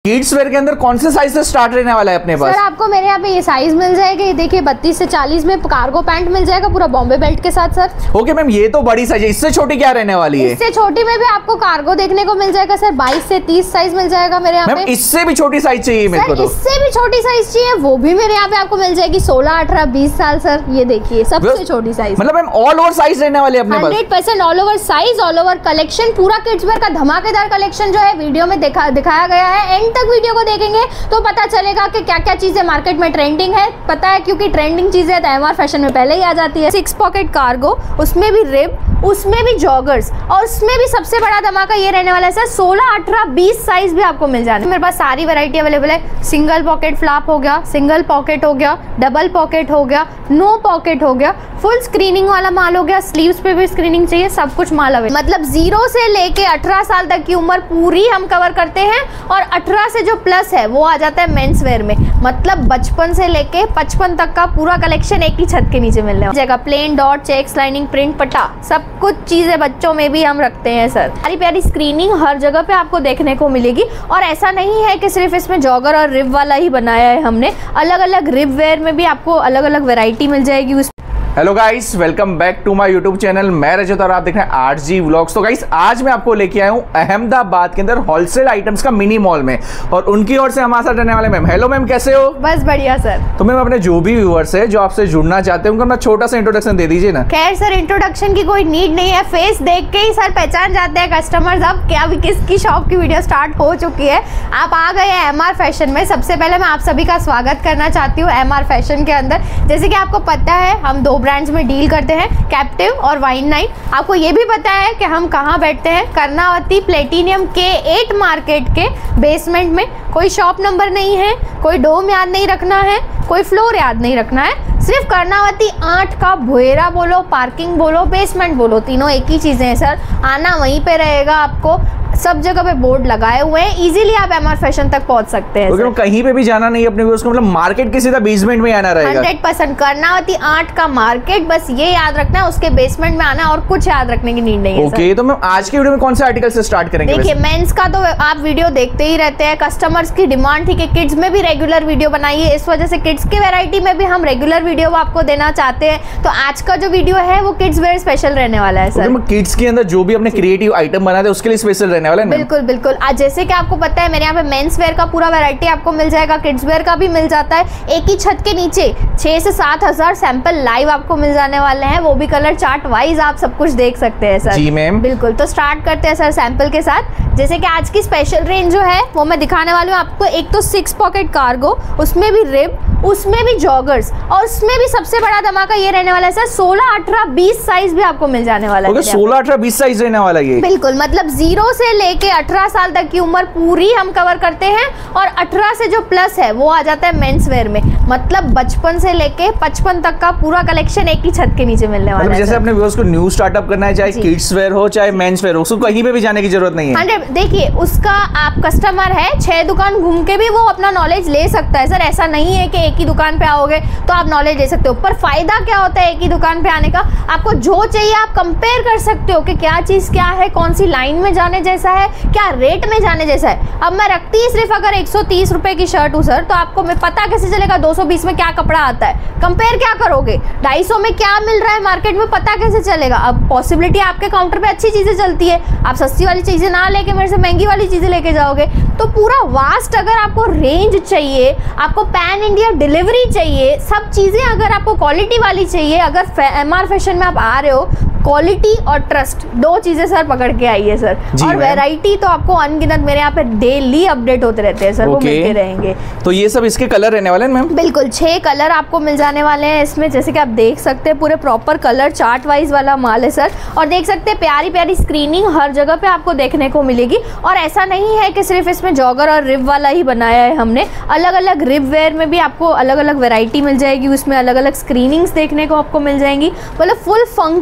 Kids where के अंदर कौन से साइज से स्टार्ट रहने वाला है अपने पास? सर आपको मेरे यहाँ पे ये साइज मिल जाएगा, ये देखिए 32 से 40 में कार्गो पैंट मिल जाएगा पूरा बॉम्बे बेल्ट के साथ सर। ओके मैम, ये तो बड़ी साइज है, इससे छोटी क्या रहने वाली है? इससे छोटी में भी आपको कार्गो देखने को मिल जाएगा सर, 22 से 30 साइज मिल जाएगा मेरे यहाँ पे। इससे भी छोटी साइज चाहिए मेरे को तो। इससे भी छोटी साइज चाहिए, वो भी मेरे यहाँ पे आपको मिल जाएगी 16, 18, 20 साल सर। ये देखिए सबसे छोटी साइज, मतलब मैम ऑल ओवर साइज रहने वाली है अपने पास। 100% all over size, all over collection, पूरा किड्स वेयर का धमाकेदार कलेक्शन जो है वीडियो में दिखाया गया है। एंड तक वीडियो को देखेंगे तो पता चलेगा कि क्या क्या चीजें मार्केट में ट्रेंडिंग है। पता है क्योंकि ट्रेंडिंग चीजें तो एमआर फैशन में पहले ही आ जाती है। 6 पॉकेट कार्गो, उसमें भी रिब, उसमें भी जॉगर्स, और उसमें भी सबसे बड़ा धमाका ये रहने वाला है सर 16, 18, 20 साइज भी आपको मिल जाना है। मेरे पास सारी वैरायटी अवेलेबल है। सिंगल पॉकेट फ्लैप हो गया, सिंगल पॉकेट हो गया, डबल पॉकेट हो गया, नो पॉकेट हो गया, फुल स्क्रीनिंग वाला माल हो गया, स्लीव्स पे भी स्क्रीनिंग चाहिए, सब कुछ माल अवेलेबल। मतलब 0 से लेके 18 साल तक की उम्र पूरी हम कवर करते हैं, और 18 से जो प्लस है वो आ जाता है मेंस वेयर में। मतलब बचपन से लेके 55 तक का पूरा कलेक्शन एक ही छत के नीचे मिलने वाला है। Plain, dot, checks, lining, print, पट्टा, सब कुछ चीजें बच्चों में भी हम रखते हैं सर। प्यारी प्यारी स्क्रीनिंग हर जगह पे आपको देखने को मिलेगी। और ऐसा नहीं है कि सिर्फ इसमें जॉगर और रिब वाला ही बनाया है हमने, अलग अलग रिब वेयर में भी आपको अलग अलग वैरायटी मिल जाएगी। उस hello guys, welcome back to my YouTube channel. मैं रजत और आप देख रहे हैं आरजी व्लॉग्स। तो गाइस आज मैं आपको लेके आया हूँ अहमदाबाद के अंदर होलसेल आइटम्स का मिनी मॉल में, और उनकी ओर से हमारे साथ रहने वाले मैम। हेलो मैम, कैसे हो? बस बढ़िया सर। तो मैम अपने जो भी व्यूअर्स है जो आपसे जुड़ना चाहते हैं उनको अपना छोटा सा इंट्रोडक्शन दे दीजिए ना। खैर सर, इंट्रोडक्शन की कोई नीड नहीं है, फेस देख के ही सर पहचान जाते हैं कस्टमर्स अब क्या भी किसकी शॉप की वीडियो स्टार्ट हो चुकी है। आप आ गए हैं एमआर फैशन में। सबसे पहले मैं आप सभी का स्वागत करना चाहती हूँ एमआर फैशन के अंदर। जैसे कि आपको पता है हम 2 ब्रांड्स में डील करते हैं, कैप्टिव और वाइन नाइट। आपको ये भी पता है कि हम कहाँ बैठते हैं, कर्नावती प्लेटिनियम K8 मार्केट के बेसमेंट में। कोई शॉप नंबर नहीं है, कोई डोम याद नहीं रखना है, कोई फ्लोर याद नहीं रखना है, सिर्फ कर्नावती 8 का भुएरा बोलो, पार्किंग बोलो, बेसमेंट बोलो, तीनों एक ही चीजें हैं सर। आना वहीं पे रहेगा आपको, सब जगह पे बोर्ड लगाए हुए हैं, इजीली आप एमआर फैशन तक पहुंच सकते हैं। तो कहीं पे भी जाना नहीं अपने व्यूअर्स को, मतलब मार्केट के सीधा बेसमेंट में आना रहेगा। 100% कर्नावती 8 का मार्केट, बस ये याद रखना है, उसके बेसमेंट में आना, और कुछ याद रखने की नीड नहीं है। ओके, तो मैम आज के वीडियो में कौन से आर्टिकल से स्टार्ट करेंगे? देखिए मेंस का तो आप वीडियो देखते ही रहते हैं, कस्टमर्स की डिमांड थी कि किड्स में भी रेगुलर वीडियो बनाइए, इस वजह से किड्स की वैरायटी में भी हम रेगुलर वीडियो आपको देना चाहते हैं। तो आज का जो वीडियो है वो किड्स वेयर स्पेशल रहने वाला है सर। किड्स के अंदर जो भी अपने क्रिएटिव आइटम बनाते हैं उसके लिए स्पेशल रहने वाला है। बिल्कुल बिल्कुल। आज जैसे कि आपको पता है मेरे यहाँ पे मेंस वेयर का पूरा वैरायटी आपको मिल जाएगा, किड्स वेयर का भी मिल जाता है। एक ही छत के नीचे 6 से 7 हजार सैंपल लाइव आपको मिल जाने वाले हैं, वो भी कलर चार्ट वाइज आप सब कुछ देख सकते हैं सर। जी मैम। बिल्कुल, तो स्टार्ट करते हैं सर सैंपल के साथ। जैसे कि आज की स्पेशल रेंज जो है वो मैं दिखाने वाली हूँ आपको। एक तो 6 पॉकेट कार्गो, उसमें भी रिब, उसमें भी जॉगर्स, और उसमें भी सबसे बड़ा धमाका ये रहने वाला है सर 16, 18, 20 साइज भी आपको मिल जाने वाला है। 16, 18, 20 साइज रहने वाला है। बिल्कुल, मतलब 0 से लेके 18 साल तक की उम्र पूरी हम कवर करते हैं, और 18 से जो प्लस है वो आ जाता है मेंस वेयर में। मतलब बचपन से लेके 55 तक का पूरा कलेक्शन एक ही छत के नीचे मिलने वाला है। जैसे अपने व्यूअर्स को न्यू स्टार्टअप करना है, चाहे किड्स वेयर हो चाहे मेंस वेयर हो, उसको कहीं पे भी जाने की जरूरत नहीं है। देखिए उसका आप कस्टमर है, 6 दुकान घूम के भी वो अपना नॉलेज ले सकता है सर। ऐसा नहीं है कि एक ही दुकान पे आओगे तो आप नॉलेज ले सकते हो, पर फायदा क्या होता है एक ही दुकान पे आने का, आपको जो चाहिए आप कंपेयर कर सकते हो कि क्या चीज क्या है, कौन सी लाइन में जाने जैसा है, क्या रेट में जाने जैसा है। अब मैं रखती सिर्फ अगर 130 रुपए की शर्ट हूँ सर, तो आपको मैं पता कैसे चलेगा 220 में क्या कपड़ा आता है? कंपेयर क्या करोगे? 250 में क्या मिल रहा है मार्केट में, पता कैसे चलेगा? अब पॉसिबिलिटी आपके काउंटर पे अच्छी चीजें चलती है, आप सस्ती वाली चीजें ना लेके मेरे से महंगी वाली चीजें लेके जाओगे। तो पूरा वास्ट अगर आपको रेंज चाहिए, आपको पैन इंडिया डिलीवरी चाहिए, सब चीजें अगर आपको क्वालिटी वाली चाहिए, अगर एमआर फैशन में आप आ रहे हो, क्वालिटी और ट्रस्ट 2 चीजें सर पकड़ के आइए सर। और वैरायटी तो आपको अनगिनत मेरे यहाँ पे डेली अपडेट होते रहते हैं सर, वो मिलते रहेंगे। तो ये सब इसके कलर रहने वाले हैं मैम? बिल्कुल, 6 कलर आपको मिल जाने वाले हैं इसमें। जैसे कि आप देख सकते हैं पूरे प्रॉपर कलर चार्ट वाइज वाला माल है सर। और देख सकते हैं प्यारी प्यारी स्क्रीनिंग हर जगह पे आपको देखने को मिलेगी। और ऐसा नहीं है कि सिर्फ इसमें जॉगर और रिब वाला ही बनाया है हमने, अलग अलग रिब वेयर में भी आपको अलग अलग वैरायटी मिल जाएगी, उसमें अलग अलग स्क्रीनिंग्स देखने को आपको मिल जाएंगी। मतलब फुल फंकी जो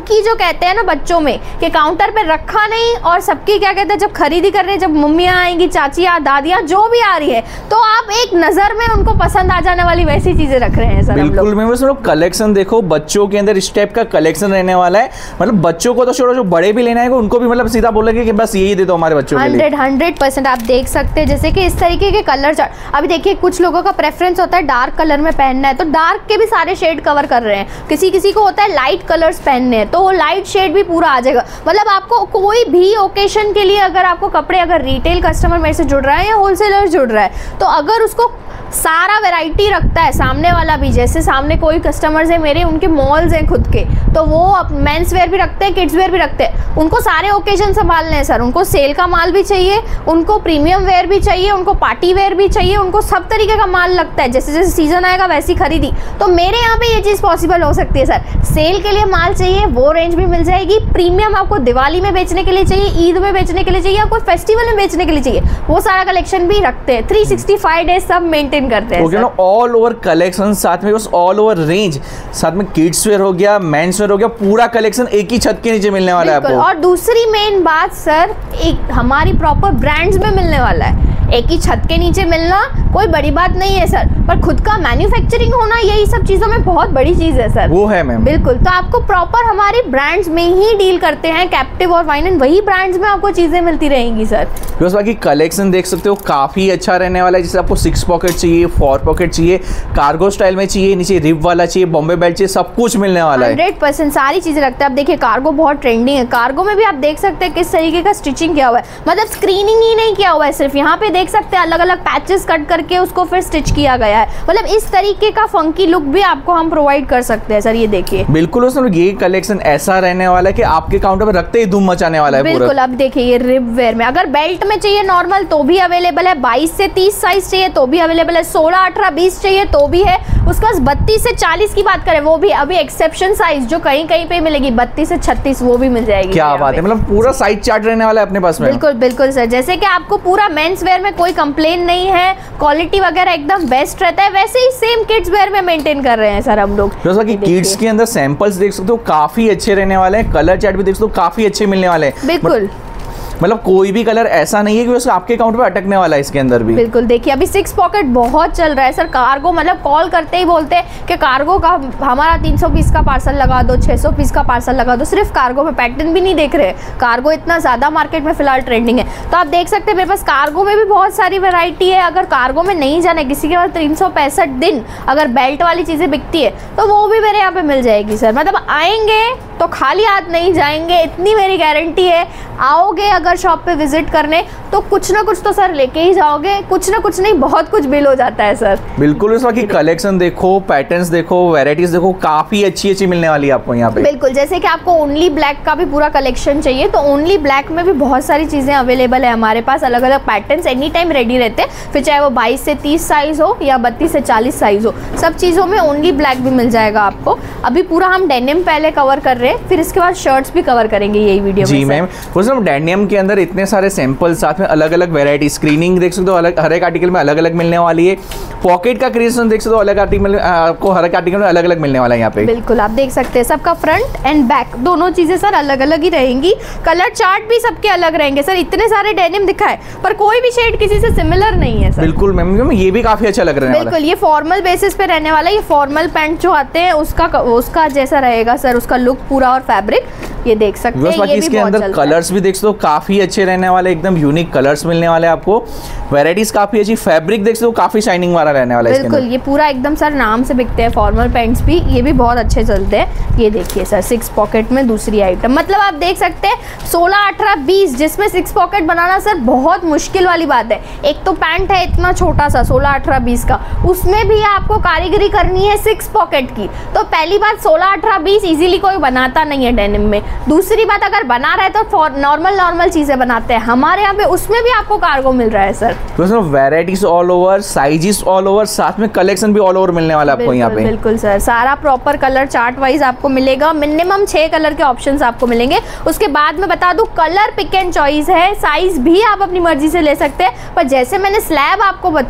रहते हैं ना बच्चों में कि काउंटर पे रखा नहीं, और सबकी क्या कहते हैं जब खरीदी कर रहे हैं, जब मम्मियाँ आएंगी, चाचियाँ, दादियाँ जो भी आ रही है, तो आप एक नजर में उनको पसंद आ जाने वाली वैसी चीजें रख रहे हैं सर। बिल्कुल मैम, बस लोग कलेक्शन देखो, बच्चों के अंदर इस टाइप का कलेक्शन रहने वाला है। मतलब बच्चों को तो छोड़ो, जो बड़े भी लेना है उनको भी मतलब सीधा बोलेंगे कि बस यही दे दो हमारे बच्चों के लिए। 100% आप देख सकते हैं जैसे कि इस तरीके के कलर चार्ट। अभी देखिए कुछ लोगों का प्रेफरेंस होता है डार्क कलर में पहनना है, तो डार्क के भी सारे शेड कवर कर रहे हैं। किसी को होता है लाइट कलर्स पहनने हैं, तो वो लाइट शेड भी पूरा आ जाएगा। मतलब आपको कोई भी ओकेशन के लिए अगर आपको कपड़े, अगर रिटेल कस्टमर मेरे से जुड़ रहा है या होलसेलर जुड़ रहा है, तो अगर उसको सारा वैरायटी रखता है सामने वाला भी, जैसे सामने कोई कस्टमर्स है मेरे, उनके मॉल्स हैं खुद के, तो वो मेंस वेयर भी रखते हैं, किड्स वेयर भी रखते हैं। उनको सारे ओकेजन संभालने हैं सर। उनको सेल का माल भी चाहिए, उनको प्रीमियम वेयर भी चाहिए, उनको पार्टी वेयर भी चाहिए, उनको सब तरीके का माल लगता है। जैसे जैसे सीजन आएगा वैसी खरीदी, तो मेरे यहाँ पे ये चीज़ पॉसिबल हो सकती है सर। सेल के लिए माल चाहिए, वो रेंज भी मिल जाएगी। प्रीमियम आपको दिवाली में बेचने के लिए चाहिए, ईद में बेचने के लिए चाहिए, कोई फेस्टिवल में बेचने के लिए चाहिए, वो सारा कलेक्शन भी रखते हैं। 365 डेज सब मेंटेन करते हैं। ओके ना, ऑल ओवर कलेक्शन, साथ में बस ऑल ओवर रेंज, साथ में किड्स वेयर हो गया, मेंस वेयर हो गया, पूरा कलेक्शन एक ही छत के नीचे मिलने वाला है आपको। और दूसरी मेन बात सर, एक हमारी प्रॉपर ब्रांड्स में मिलने वाला है। एक ही छत के नीचे मिलना कोई बड़ी बात नहीं है सर, पर खुद का मैन्युफैक्चरिंग होना यही सब चीज़ों में बहुत बड़ी चीज़ है सर। वो है मैम। बिल्कुल, तो आपको प्रॉपर हमारे ब्रांड्स में ही डील करते हैं, कैप्टिव और वाइन एंड वही ब्रांड्स में आपको चीज़ें मिलती रहेंगी सर। बस बाकी कलेक्शन देख सकते हो, काफ़ी अच्छा रहने वाला है। जैसे आपको 6 पॉकेट चाहिए, 4 पॉकेट चाहिए, कार्गो स्टाइल में चाहिए, नीचे रिप वाला चाहिए, बॉम्बे बेल्ट चाहिए, सब कुछ मिलने वाला है। 100% सारी चीज़ें रखते हैं। आप देखिए कार्गो बहुत ट्रेंडिंग है। कार्गो में भी आप देख सकते हैं किस तरीके का स्टिचिंग किया हुआ है, मतलब स्क्रीनिंग ही नहीं किया हुआ है, सिर्फ यहाँ पे देख सकते हैं अलग अलग पैचेस कट करके उसको फिर स्टिच किया गया है। मतलब इस तरीके का फंकी लुक भी आपको हम प्रोवाइड कर सकते हैं सर। ये देखिए बिल्कुल दोस्तों, ये कलेक्शन ऐसा रहने वाला है कि आपके काउंटर पर रखते ही धूम मचाने वाला है। बिल्कुल, अब देखिए ये रिप वेयर में अगर बेल्ट में चाहिए नॉर्मल तो भी अवेलेबल है, 22 से 30 साइज चाहिए तो भी अवेलेबल है, 16, 18, 20 चाहिए तो भी है। उसका 32 से 40 की बात करें, वो भी अभी एक्सेप्शन साइज जो कहीं कहीं पे मिलेगी 32 से 36 वो भी मिल जाएगी। क्या बात है, मतलब पूरा साइज चार्ट रहने वाला है अपने पास में। बिल्कुल बिल्कुल सर, जैसे कि आपको पूरा मेंस वेयर में कोई कंप्लेन नहीं है, क्वालिटी वगैरह एकदम बेस्ट रहता है, वैसे ही सेम किड्स वेयर में मेंटेन कर रहे हैं सर हम लोग। जैसा कि किड्स के अंदर सैंपल्स देख सकते हो, काफी अच्छे रहने वाले हैं। कलर चार्ट भी देख सकते हो, काफी अच्छे मिलने वाले हैं। बिल्कुल, मतलब कोई भी कलर ऐसा नहीं है कि उसको आपके अकाउंट पे अटकने वाला है इसके अंदर भी। बिल्कुल, देखिए अभी 6 पॉकेट बहुत चल रहा है सर। कार्गो मतलब कॉल करते ही बोलते हैं कि कार्गो का हमारा 300 पीस का पार्सल लगा दो, 600 पीस का पार्सल लगा दो। सिर्फ कार्गो में पैटर्न भी नहीं देख रहे, कार्गो इतना ज़्यादा मार्केट में फिलहाल ट्रेंडिंग है। तो आप देख सकते हैं मेरे पास कार्गो में भी बहुत सारी वैरायटी है। अगर कार्गो में नहीं जाना है, किसी के पास 365 दिन अगर बेल्ट वाली चीज़ें बिकती है तो वो भी मेरे यहाँ पे मिल जाएगी सर। मतलब आएंगे तो खाली हाथ नहीं जाएंगे, इतनी मेरी गारंटी है। आओगे अगर शॉप पे विजिट करने तो कुछ ना कुछ तो सर लेके ही जाओगे, कुछ ना कुछ नहीं बहुत कुछ बिल हो जाता है सर। बिल्कुल, इस बाकी कलेक्शन देखो, पैटर्न्स देखो, वैरायटीज देखो, काफी अच्छी अच्छी मिलने वाली है आपको यहाँ पे। बिल्कुल, जैसे कि आपको ओनली ब्लैक का भी पूरा कलेक्शन चाहिए तो ओनली ब्लैक में भी बहुत सारी चीजें अवेलेबल है हमारे पास। अलग अलग पैटर्न्स एनी टाइम रेडी रहते हैं, फिर चाहे वो 22 से 30 साइज हो या 32 से 40 साइज हो, सब चीजों में ओनली ब्लैक भी मिल जाएगा आपको। अभी पूरा हम डेनिम पहले कवर कर रहे हैं, फिर इसके बाद शर्ट्स भी कवर करेंगे यही वीडियो में। जी मैम, डेनिम के अंदर इतने सारे सैंपल, साथ में अलग अलग वैरायटी, स्क्रीनिंग देख सकते हो, अलग हर एक आर्टिकल में अलग अलग मिलने वाली है। पॉकेट का क्रिएशन देख सकते हो, अलग आर्टिकल आपको हर एक आर्टिकल में अलग अलग मिलने वाला है यहाँ पे। बिल्कुल, आप देख सकते हैं सबका फ्रंट एंड बैक दोनों चीजें सर अलग अलग ही रहेंगी। कलर चार्ट भी सबके अलग रहेंगे सर। इतने सारे डेनिम दिखाए पर कोई भी शेड किसी से सिमिलर नहीं है सर। बिल्कुल मैम, ये भी काफी अच्छा लग रहा है। बिल्कुल, ये फॉर्मल बेसिस पे रहने वाला है। ये फॉर्मल पैंट जो आते हैं उसका जैसा रहेगा सर, उसका लुक पूरा और फैब्रिक ये देख सकते हैं। ये इसके अंदर कलर्स भी देख सकते हो, काफी अच्छे रहने वाले, एकदम यूनिक कलर्स मिलने वाले आपको। वैरायटीज काफी अच्छी, फैब्रिक देख सकते हो काफी शाइनिंग वाला रहने वाला है। बिल्कुल, ये पूरा एकदम सर नाम से बिकते हैं फॉर्मल पैंट्स भी, ये भी बहुत अच्छे चलते हैं। ये देखिए सर 6 पॉकेट में दूसरी आइटम, मतलब आप देख सकते हैं 16, 18, 20 जिसमें 6 पॉकेट बनाना सर बहुत मुश्किल वाली बात है। एक तो पैंट है इतना छोटा सा 16, 18, 20 का, उसमें भी आपको कारीगरी करनी है 6 पॉकेट की। तो पहली बात 16, 18, 20 इजीली कोई बनाता नहीं है डेनिम में। दूसरी बात अगर बना रहे तो नॉर्मल चीजें बनाते हैं हमारे यहाँ पे, उसमें भी आपको कार्गो मिल रहा है सर। तो varieties all over, sizes all over, साथ में कलेक्शन भी ऑल ओवर मिलने वाला है आपको यहाँ पे। बिल्कुल सर, सारा प्रॉपर कलर चार्ट वाइज आपको मिलेगा। मिनिमम 6 कलर के ऑप्शंस आपको मिलेंगे। उसके बाद में बता दूं, कलर पिक एंड चॉइस है, साइज भी आप अपनी मर्जी से ले सकते हैं। पर जैसे मैंने स्लैब आपको बताया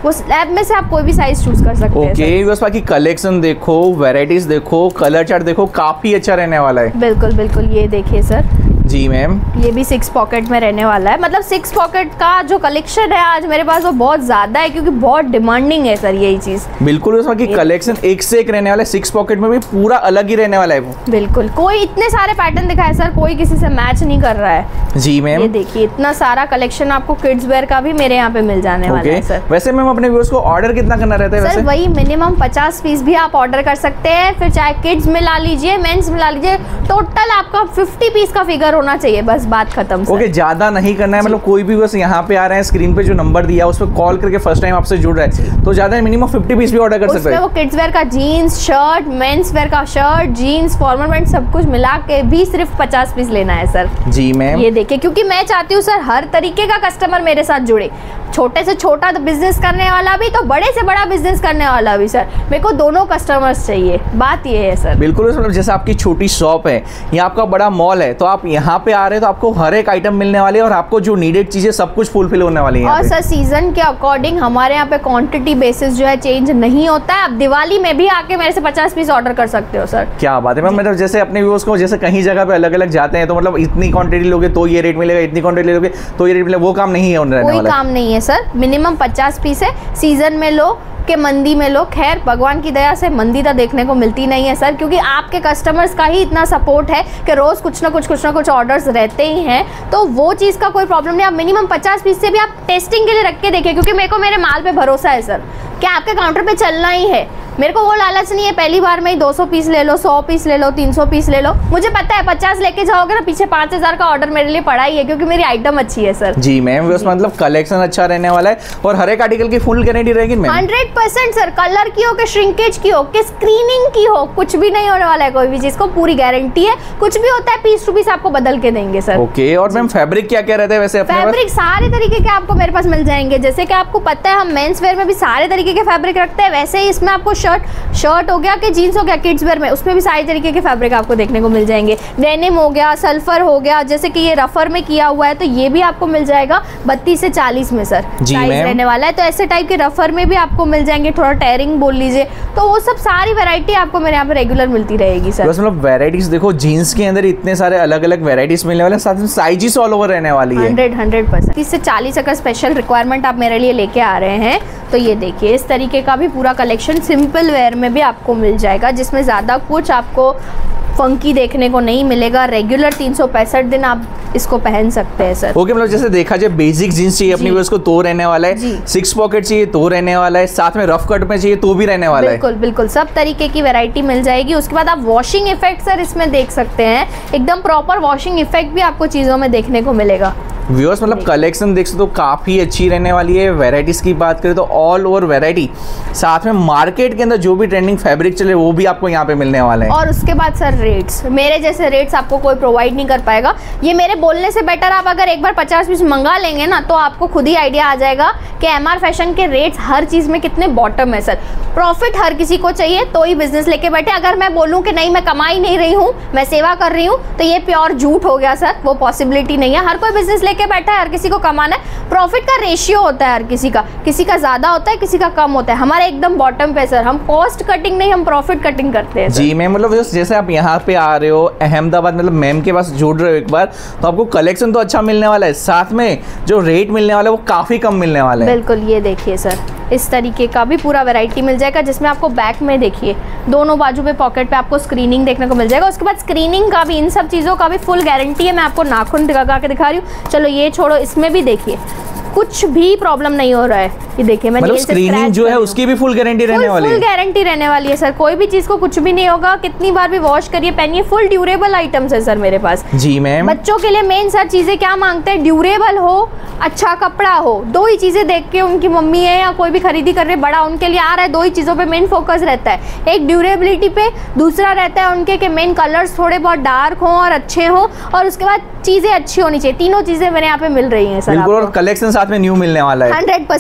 वो स्लैब में से आप कोई भी साइज चूज कर सकते हैं। ओके, बस बाकी कलेक्शन देखो, वैरायटीज देखो, कलर चार्ट देखो, काफी अच्छा रहने वाला है। बिल्कुल बिल्कुल, ये देखिए सर। जी मैम, ये भी 6 पॉकेट में रहने वाला है। मतलब 6 पॉकेट का जो कलेक्शन है आज मेरे पास वो बहुत ज्यादा है, क्योंकि बहुत डिमांडिंग है सर यही चीज। बिल्कुल, उसमें की कलेक्शन एक से एक रहने वाला है। 6 पॉकेट में भी पूरा अलग ही रहने वाला है वो। बिल्कुल, कोई इतने सारे पैटर्न दिखाए सर, कोई किसी से मैच नहीं कर रहा है। जी मैम, ये देखिए इतना सारा कलेक्शन आपको किड्स वेयर का भी मेरे यहाँ पे मिल जाने वाला है सर। वैसे मैम अपने व्यूअर्स को ऑर्डर कितना करना रहता है? सर वही मिनिमम 50 पीस भी आप ऑर्डर कर सकते हैं, फिर चाहे किड्स में ला लीजिए, मेंस में ला लीजिए, टोटल आपका 50 पीस का फिगर होना चाहिए, बस बात खत्म सर। ओके, ज्यादा नहीं करना है। मतलब कोई भी बस यहाँ पे आ रहे हैं, स्क्रीन पे जो नंबर दिया उस पर कॉल करके फर्स्ट टाइम आपसे जुड़ रहा है तो ज्यादा मिनिमम 50 पीस भी ऑर्डर कर सकते हैं। वो किड्स वेयर का जीन्स, शर्ट, मेंस वेयर का शर्ट, जीन्स, फॉर्मल पैंट सब कुछ मिला के भी सिर्फ 50 पीस लेना है सर। जी मैम, ये देखिए, क्योंकि मैं चाहती हूँ सर हर तरीके का कस्टमर मेरे साथ जुड़े, छोटे से छोटा बिजनेस करने वाला भी तो बड़े से बड़ा बिजनेस करने वाला भी सर। मेरे को दोनों कस्टमर्स चाहिए, बात ये है सर। बिल्कुल, मतलब जैसे आपकी छोटी शॉप है या आपका बड़ा मॉल है तो आप यहाँ पे आ रहे हैं तो आपको हर एक आइटम मिलने वाली है और आपको जो नीडेड चीजें सब कुछ फुलफिल होने वाली है। और सर सीजन के अकॉर्डिंग हमारे यहाँ पे क्वांटिटी बेसिस जो है चेंज नहीं होता है। आप दिवाली में भी आके मेरे से 50 पीस ऑर्डर कर सकते हो सर। क्या बात है मैम, मतलब जैसे अपने व्यूअर्स को जैसे कहीं जगह पे अलग अलग जाते हैं तो मतलब इतनी क्वांटिटी लोगे तो ये रेट मिलेगा, इतनी क्वांटिटी लोगे तो ये रेट मिलेगा, वो काम नहीं है उन्हें कोई काम नहीं है सर। मिनिमम 50 पीस है, सीजन में लो के मंदी में लो। खैर भगवान की दया से मंदी तो देखने को मिलती नहीं है सर, क्योंकि आपके कस्टमर्स का ही इतना सपोर्ट है कि रोज कुछ ना कुछ ऑर्डर्स रहते ही हैं, तो वो चीज़ का कोई प्रॉब्लम नहीं। आप मिनिमम 50 पीस से भी आप टेस्टिंग के लिए रख के देखिए, क्योंकि मेरे को मेरे माल पे भरोसा है सर कि आपके काउंटर पे चलना ही है। मेरे को वो लालच नहीं है पहली बार में ही 200 पीस ले लो, 100 पीस ले लो, 300 पीस ले लो। मुझे पता है 50 लेके जाओगे ना पीछे 5000 का ऑर्डर मेरे लिए पड़ा ही है, क्योंकि मेरी आइटम अच्छी है सर। जी मैम, मतलब कलेक्शन अच्छा रहने वाला है और हर एक आर्टिकल की फुल गारंटी रहेगी मैम। 100% सर, कलर की हो कि श्रिंकेज की हो कि स्क्रीनिंग की हो, कुछ भी नहीं होने वाला है। कोई भी चीज को पूरी गारंटी है। कुछ भी होता है पीस टू पीस आपको बदल के देंगे सर। ओके, और मैम फैब्रिक क्या क्या रहता है वैसे अपने पास? फैब्रिक सारे तरीके के आपको मेरे पास मिल जाएंगे। जैसे कि आपको पता है हम मेंस वेयर में भी सारे तरीके के फैब्रिक रखते हैं, वैसे ही इसमें आपको शर्ट हो गया कि जीन्स हो गया, किड्स वेयर में उसमें भी सारे तरीके के फैब्रिक आपको देखने को मिल जाएंगे। डेनिम हो गया, सल्फर हो गया, जैसे कि ये रफर में किया हुआ है तो ये भी आपको मिल जाएगा 32 से 40 में सर साइज रहने वाला है। तो ऐसे टाइप के रफर में भी आपको मिल जाएंगे, थोड़ा टेयरिंग बोल लीजिए, तो वो सब सारी वैरायटी आपको मेरे यहाँ पे रेगुलर मिलती रहेगी सर। बस मतलब वैरायटीज देखो, जीन्स के अंदर इतने सारे अलग अलग वैरायटीज मिलने वाले, साथ में साइजेस ऑल ओवर रहने वाली है। 100% 30 से 40 अगर स्पेशल रिक्वायरमेंट आप मेरे लिए लेके आ रहे हैं तो ये देखिए इस तरीके का भी पूरा कलेक्शन सिंपल वेयर में भी आपको मिल जाएगा, जिसमें ज़्यादा कुछ आपको फंकी देखने को नहीं मिलेगा। रेगुलर 365 दिन आप इसको पहन सकते हैं सर। ओके, मतलब जैसे देखा जाए बेसिक जींस चाहिए अपनी उसको तो रहने वाला है, 6 पॉकेट चाहिए तो रहने वाला है, साथ में रफ कट में चाहिए तो भी रहने वाला है। बिल्कुल बिल्कुल, सब तरीके की वैरायटी मिल जाएगी। उसके बाद आप वॉशिंग इफेक्ट सर इसमें देख सकते हैं, एकदम प्रॉपर वॉशिंग इफेक्ट भी आपको चीज़ों में देखने को मिलेगा। व्यूअर्स मतलब कलेक्शन देख सकते हो काफ़ी अच्छी रहने वाली है। वैरायटीज़ की बात करें तो ऑल ओवर वैरायटी, साथ में मार्केट के अंदर जो भी ट्रेंडिंग फैब्रिक चले वो भी आपको यहाँ पे मिलने वाला है। और उसके बाद सर रेट्स, मेरे जैसे रेट्स आपको कोई प्रोवाइड नहीं कर पाएगा। ये मेरे बोलने से बेटर आप अगर एक बार 50 पीस मंगा लेंगे ना तो आपको खुद ही आइडिया आ जाएगा कि एमआर फैशन के रेट्स हर चीज़ में कितने बॉटम है सर। प्रॉफिट हर किसी को चाहिए तो ही बिजनेस लेके बैठे। अगर मैं बोलूँ कि नहीं मैं कमा ही नहीं रही हूँ, मैं सेवा कर रही हूँ, तो ये प्योर झूठ हो गया सर, वो पॉसिबिलिटी नहीं है। हर कोई बिजनेस लेके बैठा है, हर किसी को कमाना है। प्रॉफिट का रेशियो होता है हर किसी का ज़्यादा होता है, किसी का कम होता है। हमारे एकदम बॉटम पे सर, हम कॉस्ट कटिंग नहीं, हम प्रॉफिट कटिंग करते हैं। जी मैम, मतलब जैसे आप यहाँ पे आ रहे हो अहमदाबाद, मतलब मैम के पास जुड़ रहे हो एक बार, तो आपको कलेक्शन तो अच्छा मिलने वाला है, साथ में जो रेट मिलने वाला है वो काफ़ी कम मिलने वाला है। बिल्कुल, ये देखिए सर इस तरीके का भी पूरा वैरायटी मिल जाएगा, जिसमें आपको बैक में देखिए दोनों बाजू पे पॉकेट पे आपको स्क्रीनिंग देखने को मिल जाएगा। उसके बाद स्क्रीनिंग का भी, इन सब चीज़ों का भी फुल गारंटी है। मैं आपको नाखून लगा के दिखा रही हूँ, चलो ये छोड़ो, इसमें भी देखिए कुछ भी प्रॉब्लम नहीं हो रहा है। ये देखिए मैंने मतलब स्क्रीनिंग जो है उसकी भी फुल गारंटी रहने वाली है। फुल गारंटी रहने वाली है सर, कोई भी चीज को कुछ भी नहीं होगा, कितनी बार भी वॉश करिए पहनिए। फुल ड्यूरेबल आइटम्स है सर मेरे पास। जी मैम, बच्चों के लिए मेन सर चीजें क्या मांगते हैं, ड्यूरेबल हो, अच्छा कपड़ा हो, दो ही चीजें देख के उनकी मम्मी है या कोई भी खरीदी कर रहे बड़ा उनके लिए आ रहा है, दो ही चीजों पे मेन फोकस रहता है, एक ड्यूरेबिलिटी पे, दूसरा रहता है उनके कि मेन कलर्स थोड़े बहुत डार्क हो और अच्छे हो, और उसके बाद चीजें अच्छी होनी चाहिए। तीनों चीजें मेरे यहाँ पे मिल रही हैं सर। बिल्कुल, और कलेक्शन साथ में न्यू मिलने वाला है। 100% कलेक्शन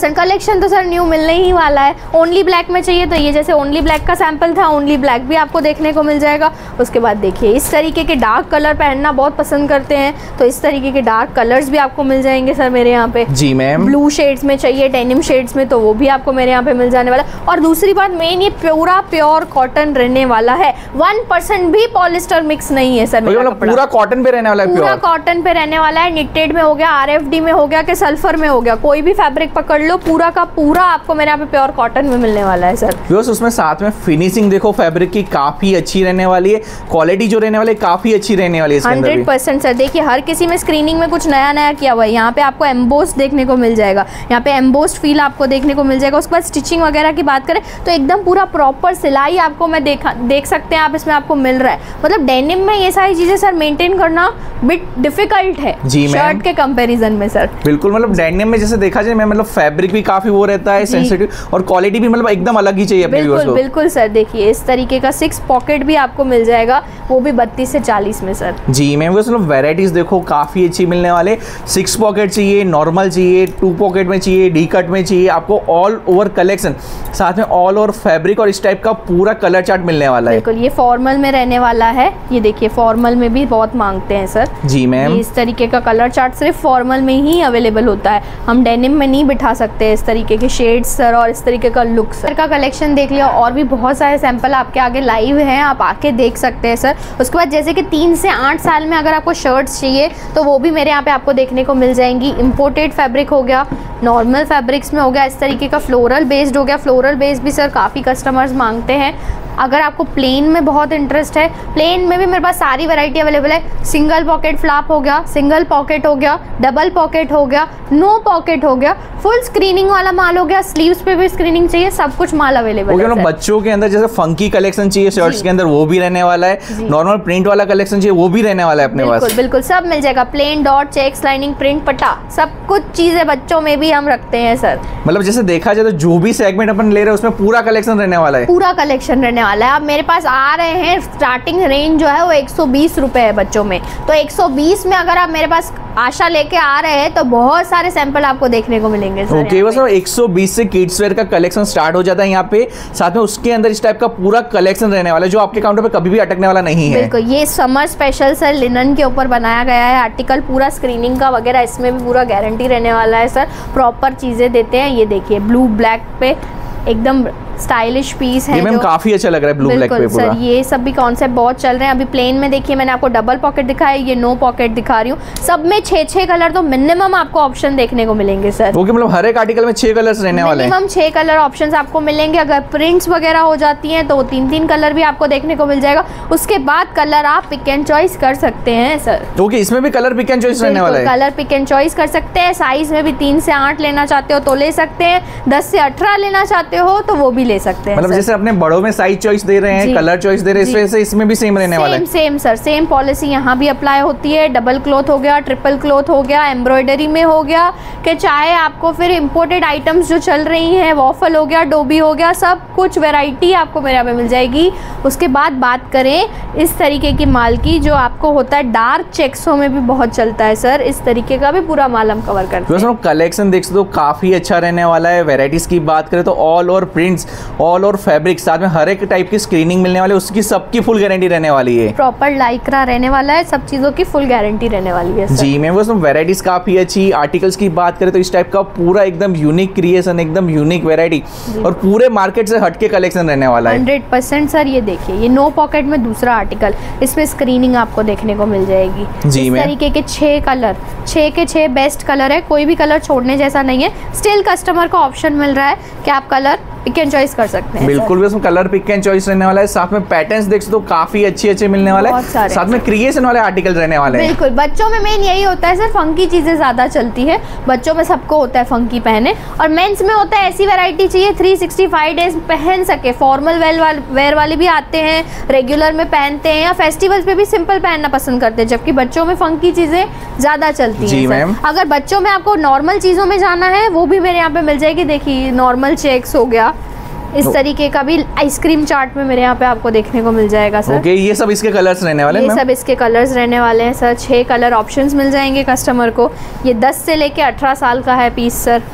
कलेक्शन तो सर न्यू मिलने ही वाला है। ओनली ब्लैक में चाहिए तो ये जैसे ओनली ब्लैक का सैंपल था, ओनली ब्लैक भी आपको देखने को मिल जाएगा। उसके बाद देखिए इस तरीके के डार्क कलर पहनना बहुत पसंद करते हैं, तो इस तरीके के डार्क कलर्स भी आपको मिल जाएंगे सर मेरे यहाँ पे। जी मैम। ब्लू शेड्स में चाहिए, डेनिम शेड्स में, तो वो भी आपको मेरे यहाँ पे मिल जाने वाला। और दूसरी बात मेन, ये पूरा प्योर कॉटन रहने वाला है, 1% भी पॉलिस्टर मिक्स नहीं है सर मेरा कपड़ा। पूरा कॉटन पे रहने वाला है, पूरा कॉटन पे रहने वाला है। निटेड में हो गया, RFD में हो गया, कि सल्फर में हो गया, कोई भी फैब्रिक पकड़ लो, पूरा का पूरा आपको मेरे यहाँ पे प्योर कॉटन में मिलने वाला है सर। व्यूअर्स उसमें साथ में फिनिशिंग देखो फैब्रिक की काफी अच्छी रहने वाली है, क्वालिटी जो रहने वाली है काफी अच्छी रहने वाली है इसके अंदर भी। 100% सर। देखिए हर किसी में स्क्रीनिंग में कुछ नया नया किया हुआ है। यहाँ पे आपको एम्बोस्ड देखने को मिल जाएगा, यहाँ पे एम्बोस्ड फील आपको देखने को मिल जाएगा। उसके बाद स्टिचिंग वगैरह की बात करें तो एकदम पूरा प्रॉपर सिलाई आपको मैं देख सकते हैं आप, इसमें आपको मिल रहा है। मतलब डेनिम में ये सारी चीजें सर मेंटेन करना बिट डिफिकल्ट है जी शर्ट के कंपैरिजन में सर। बिल्कुल, मतलब डेनिम में जैसे देखा जाए मतलब फैब्रिक भी काफी वो रहता है सेंसिटिव, और क्वालिटी भी मतलब एकदम अलग ही चाहिए अपने व्यूअर्स को। बिल्कुल सर। देखिए इस तरीके का 6 पॉकेट भी आपको मिल जाएगा, वो भी 32 से 40 में सर। जी मैम, मतलब वेराइटीज देखो काफी अच्छी मिलने वाले। 6 पॉकेट चाहिए, नॉर्मल चाहिए, 2 पॉकेट में चाहिए, डी कट में चाहिए, आपको ऑल ओवर कलेक्शन, साथ में ऑल ओवर फैब्रिक और इस टाइप का पूरा कलर चार्ट मिलने वाला है। बिल्कुल, ये फॉर्मल में रहने वाला है। ये देखिए फॉर्मल में भी बहुत मांगते हैं सर। जी मैम। इस तरीके का कलर चार्ट सिर्फ फॉर्मल में ही अवेलेबल होता है, हम डेनिम में नहीं बिठा सकते इस तरीके के शेड्स सर और इस तरीके का लुक सर। का कलेक्शन देख लिया, और भी बहुत सारे सैंपल आपके आगे लाइव हैं, आप आके देख सकते हैं सर। उसके बाद जैसे कि 3 से 8 साल में अगर आपको शर्ट्स चाहिए तो वो भी मेरे यहाँ पे आपको देखने को मिल जाएंगी। इम्पोर्टेड फैब्रिक हो गया, नॉर्मल फैब्रिक्स में हो गया, इस तरीके का फ्लोरल बेस्ड हो गया। फ्लोरल बेस्ड भी सर काफ़ी कस्टमर्स मांगते हैं। अगर आपको प्लेन में बहुत इंटरेस्ट है, प्लेन में भी मेरे पास सारी वैरायटी अवेलेबल है। सिंगल पॉकेट फ्लैप हो गया, सिंगल पॉकेट हो गया, डबल पॉकेट हो गया, नो पॉकेट हो गया, फुल स्क्रीनिंग वाला माल हो गया, स्लीव्स पे भी स्क्रीनिंग चाहिए, सब कुछ माल अवेलेबल है। बच्चों के अंदर जैसे फंकी कलेक्शन चाहिए शर्ट्स के अंदर, वो भी रहने वाला है। नॉर्मल प्रिंट वाला कलेक्शन चाहिए, वो भी रहने वाला है अपने पास। बिल्कुल सब मिल जाएगा, plain, dot, checks, lining, print, पट्टा, सब कुछ चीजें बच्चों में भी हम रखते हैं सर। मतलब जैसे देखा जाए तो जो भी सेगमेंट अपन ले रहे हैं उसमें पूरा कलेक्शन रहने वाला है। पूरा कलेक्शन रहने वाला है। अब मेरे पास आ रहे हैं, स्टार्टिंग रेंज जो है वो 120 रुपए है बच्चों में, तो 120 में अगर आप मेरे पास आशा लेके आ रहे हैं तो बहुत सारे सैंपल आपको देखने को मिलेंगे सर। ओके, बस 120 से किड्स वेयर का कलेक्शन स्टार्ट हो जाता है यहाँ पे। साथ में उसके अंदर इस टाइप का पूरा कलेक्शन रहने वाला है जो आपके काउंटर पे कभी भी अटकने वाला नहीं है। बिल्कुल, ये समर स्पेशल सर लिनन के ऊपर बनाया गया है आर्टिकल, पूरा स्क्रीनिंग का वगैरह इसमें भी पूरा गारंटी रहने वाला है सर। प्रॉपर चीजें देते हैं। ये देखिए ब्लू ब्लैक पे एकदम स्टाइलिश पीस है, ये मैम काफी अच्छा लग रहा है ब्लू ब्लैक पे पूरा। सर ये सब भी कॉन्सेप्ट बहुत चल रहे हैं। अभी प्लेन में देखिए मैंने आपको डबल पॉकेट दिखाया, ये नो पॉकेट दिखा रही हूँ। सब में 6 कलर तो मिनिमम आपको ऑप्शन देखने को मिलेंगे सर। ओके, मतलब हर एक आर्टिकल में 6 कलर्स रहने वाले हैं। मिनिमम 6 कलर ऑप्शंस आपको मिलेंगे। अगर प्रिंट्स वगैरह हो जाती हैं तो 3-3 कलर भी आपको देखने को मिल जाएगा। उसके बाद कलर आप पिक एंड चॉइस कर सकते हैं सर। ओके, इसमें भी कलर पिक एंड चॉइस रहने वाला है। कलर पिक एंड चॉइस कर सकते हैं। साइज में भी 3 से 8 लेना चाहते हो तो ले सकते हैं, 10 से 18 लेना चाहते हो तो वो भी ले सकते हैं। मतलब जैसे अपने बड़ों में साइज चॉइस दे रहे हैं, कलर चॉइस दे रहे हैं, इस वजह से इसमें भी सेम रहने वाला है। सेम सर, सेम पॉलिसी यहाँ भी अप्लाई होती है। डबल क्लॉथ हो गया, ट्रिपल क्लॉथ हो गया, एम्ब्रॉयडरी में हो गया, कि चाहे आपको फिर इंपोर्टेड आइटम्स जो चल रही हैं, वॉफल हो गया, डोबी हो गया, सब कुछ वैरायटी आपको मेरे यहाँ पे मिल जाएगी। उसके बाद बात करें इस तरीके की माल की जो आपको होता है डार्क चेक्सों में भी बहुत चलता है सर, इस तरीके का भी पूरा माल हम कवर करते हैं। कलेक्शन देख सकते हो काफी अच्छा रहने वाला है। वेराइटीज की बात करें तो all over prints, all over fabric, साथ में हर एक टाइप की स्क्रीनिंग मिलने वाली है, उसकी सबकी फुल गारंटी रहने वाली है। प्रॉपर लाइक्रा रहने वाला है, सब चीजों की फुल गारंटी रहने वाली है सर। जी मैम, वो वेराइटीज काफी अच्छी। आर्टिकल्स की बात करें तो इस टाइप का पूरा एकदम यूनिक क्रिएशन, एकदम यूनिक वैरायटी और पूरे मार्केट से हटके कलेक्शन रहने वाला है। 100% सर। ये देखिए ये नो पॉकेट में दूसरा आर्टिकल, इसमें स्क्रीनिंग आपको देखने को मिल जाएगी। जी इस तरीके के 6 कलर, 6 के 6 बेस्ट कलर है, कोई भी कलर छोड़ने जैसा नहीं है। स्टिल कस्टमर को ऑप्शन मिल रहा है कि आप कलर पिक एंड चॉइस कर सकते हैं। बिल्कुल भी उसमें कलर पिक एंड चॉइस रहने वाला है। साथ में पैटर्न्स देख सकते हो काफी अच्छे मिलने वाले हैं। साथ में क्रिएशन वाले आर्टिकल रहने वाले हैं। बिल्कुल, बच्चों में मेन यही होता है सर, फंकी चीजें ज्यादा चलती है बच्चों में, सबको होता है फंकी पहने। और मेंस में होता है ऐसी वैरायटी चाहिए 365 डेज पहन सके। फॉर्मल वेयर वाले भी आते हैं, रेगुलर में पहनते हैं या फेस्टिवल्स पे भी सिंपल पहनना पसंद करते हैं, जबकि बच्चों में फंकी चीजें ज्यादा चलती हैं। अगर बच्चों में आपको नॉर्मल चीजों में जाना है वो भी मेरे यहाँ पे मिल जाएगी। देखिए नॉर्मल चेक्स हो गया, इस तरीके का भी आइसक्रीम चार्ट में मेरे यहाँ पे आपको देखने को मिल जाएगा सर। ओके, ये सब इसके कलर्स रहने वाले हैं। ये सब इसके कलर्स रहने वाले हैं सर। 6 कलर ऑप्शंस मिल जाएंगे कस्टमर को। ये 10 से लेके 18 साल का है पीस सर।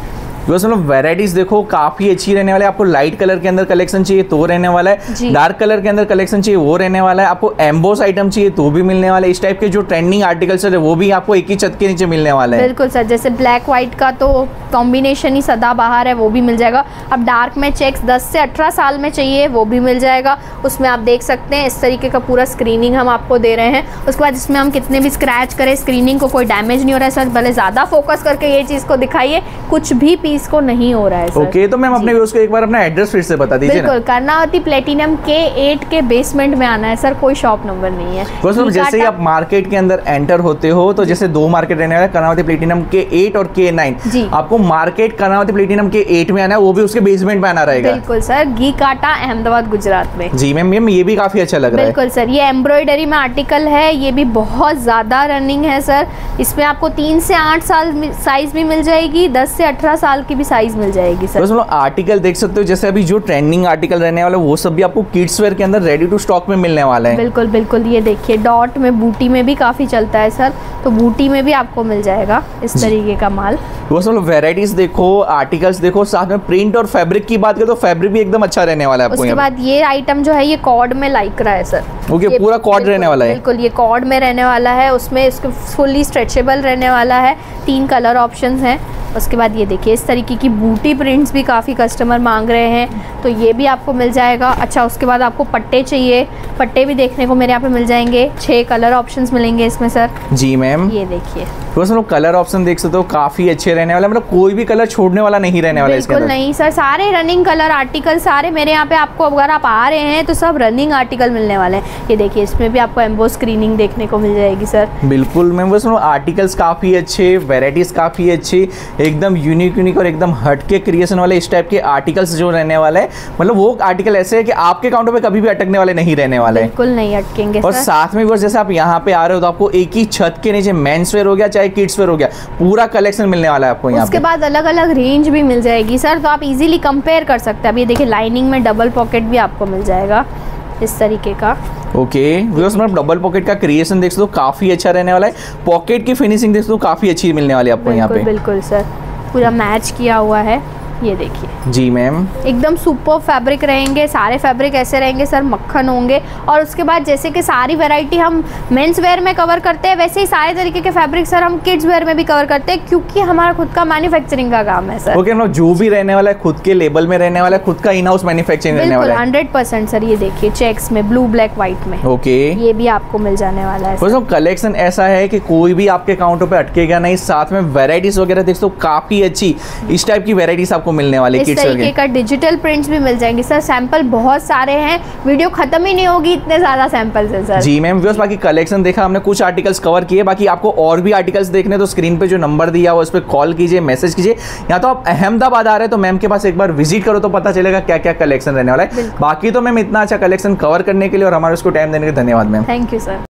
व्यूअर्स मतलब वैरायटीज देखो काफी अच्छी रहने वाले, आपको लाइट कलर के अंदर कलेक्शन चाहिए तो रहने वाला है, डार्क कलर के अंदर कलेक्शन चाहिए वो रहने वाला है, आपको एम्बोस आइटम चाहिए तो भी मिलने वाला है। इस टाइप के जो ट्रेंडिंग आर्टिकल्स है वो भी आपको एक ही छत के नीचे मिलने वाला है। बिल्कुल सर, जैसे ब्लैक व्हाइट का तो कॉम्बिनेशन ही सदाबहार है, वो भी मिल जाएगा। अब डार्क में चेक्स 10 से 18 साल में चाहिए वो भी मिल जाएगा। उसमें आप देख सकते हैं इस तरीके का पूरा स्क्रीनिंग हम आपको दे रहे हैं। उसके बाद इसमें हम कितने भी स्क्रैच करें स्क्रीनिंग को कोई डैमेज नहीं हो रहा है सर। भले ज़्यादा फोकस करके ये चीज़ को दिखाइए, कुछ भी पीस को नहीं हो रहा है सर। ओके, तो मैम अपने व्यूअर्स को एक बार अपना एड्रेस फिर से बता दीजिए। बिल्कुल, कर्णावती प्लेटिनम K8 के बेसमेंट में आना है सर, कोई शॉप नंबर नहीं है। जैसे ही आप मार्केट के अंदर एंटर होते हो तो जैसे 2 मार्केट रहने वाला है, कर्णावती प्लेटिनम K8 और K9। आपको मार्केट कर्णावती प्लेटिनम K8 में आना है, वो भी उसके बेसमेंट में आना रहेगा। बिल्कुल सर, घी काटा अहमदाबाद गुजरात में। जी मैम, ये भी काफी अच्छा लग रहा है। बिल्कुल सर, ये एम्ब्रॉयडरी में आर्टिकल है, ये भी बहुत ज्यादा रनिंग है सर। इसमें आपको 3 से 8 साल साइज भी मिल जाएगी, 10 से 18 साल की भी साइज मिल जाएगी सर। बस आर्टिकल देख सकते हो, जैसे अभी जो ट्रेंडिंग आर्टिकल रहने वाला है वो सब भी आपको किड्स वेयर के अंदर रेडी टू स्टॉक में मिलने वाला है। बिल्कुल बिल्कुल, ये देखिए डॉट में बूटी में भी काफी चलता है सर, तो बूटी में भी आपको मिल जाएगा इस तरीके का माल। वो सब वेराइटीज देखो, आर्टिकल्स देखो, साथ में प्रिंट और फैब्रिक की बात करें तो फैब्रिक भी एकदम अच्छा रहने वाला है आपको। उसके बाद ये आइटम जो है ये कॉर्ड में लाइक्रा है सर। ओके, पूरा कॉर्ड रहने वाला है। बिल्कुल, ये कॉर्ड में रहने वाला है, उसमें इसको फुली स्ट्रेचेबल रहने वाला है। 3 कलर ऑप्शंस हैं। उसके बाद ये देखिए इस तरीके की बूटी प्रिंट्स भी काफ़ी कस्टमर मांग रहे हैं, तो ये भी आपको मिल जाएगा। अच्छा, उसके बाद आपको पट्टे चाहिए, पट्टे भी देखने को मेरे यहाँ पे मिल जाएंगे। 6 कलर ऑप्शंस मिलेंगे इसमें सर। जी मैम, ये देखिए बस लोग कलर ऑप्शन देख सकते हो, काफी अच्छे रहने वाले, मतलब कोई भी कलर छोड़ने वाला नहीं रहने वाला इसके अंदर। बिल्कुल नहीं सर, सारे रनिंग कलर आर्टिकल सारे मेरे यहाँ पे आपको, अगर आप आ रहे हैं तो सब रनिंग आर्टिकल मिलने वाले हैं। ये देखिए इसमें भी आपको एम्बोस स्क्रीनिंग देखने को मिल जाएगी सर। बिल्कुल मैम, बस आर्टिकल्स काफी अच्छे, वेराइटीज काफी अच्छी, एकदम यूनिक और एकदम हटके क्रिएशन वाले इस टाइप के आर्टिकल्स जो रहने वाले हैं, मतलब वो आर्टिकल ऐसे है कि आपके काउंटर पे कभी भी अटकने वाले नहीं रहने वाले। बिल्कुल नहीं अटकेंगे और सर। साथ में बस जैसे आप यहाँ पे आ रहे हो तो आपको एक ही छत के नीचे मेंस वेयर हो गया चाहे किड्स वेयर हो गया, पूरा कलेक्शन मिलने वाला है आपको यहाँ पे। उसके बाद अलग अलग रेंज भी मिल जाएगी सर, तो आप इजीली कंपेयर कर सकते हैं। अब ये देखिए लाइनिंग में डबल पॉकेट भी आपको मिल जाएगा इस तरीके का। ओके, मतलब डबल पॉकेट का क्रिएशन देख सकते हो, काफी अच्छा रहने वाला है। पॉकेट की फिनिशिंग देख सकते हो, काफी अच्छी मिलने वाली है आपको यहाँ पे। बिल्कुल सर, पूरा मैच किया हुआ है, ये देखिए। जी मैम, एकदम सुपर फैब्रिक रहेंगे, सारे फैब्रिक ऐसे रहेंगे सर, मक्खन होंगे। और उसके बाद जैसे कि सारी वैरायटी हम मेंस वेयर में कवर करते हैं, वैसे ही सारे तरीके के फैब्रिक सर हम किड्स वेयर में भी कवर करते हैं, क्योंकि हमारा खुद का मैन्युफैक्चरिंग का काम है सर। ओके, मतलब जो भी रहने वाला है खुद के लेबल में रहने वाला है, खुद का इन हाउस मैन्युफैक्चरिंग रहने वाला है। 100% सर। ये देखिए चेक्स में ब्लू ब्लैक व्हाइट में, ओके, ये भी आपको मिल जाने वाला है। तो कलेक्शन ऐसा है कि कोई भी आपके काउंटर पे अटकेगा नहीं। साथ में वेराइटीज वगैरह देख सकते हो, काफी अच्छी इस टाइप की वेराइटीज आपको मिलने वाली है। तरीके का डिजिटल प्रिंट्स भी मिल जाएंगे सर। सैंपल बहुत सारे हैं, वीडियो खत्म ही नहीं होगी, इतने ज्यादा सैंपल्स हैं सर। जी मैम, बाकी कलेक्शन देखा हमने, कुछ आर्टिकल्स कवर किए, बाकी आपको और भी आर्टिकल्स देखने तो स्क्रीन पे जो नंबर दिया हुआ उस पर कॉल कीजिए, मैसेज कीजिए। या तो आप अहमदाबाद आ रहे हैं तो मैम के पास एक बार विजिट करो तो पता चलेगा क्या क्या कलेक्शन रहने वाला है। बाकी तो मैम इतना अच्छा कलेक्शन कवर करने के लिए और हमारे उसको टाइम देने के लिए धन्यवाद मैम। Thank you sir.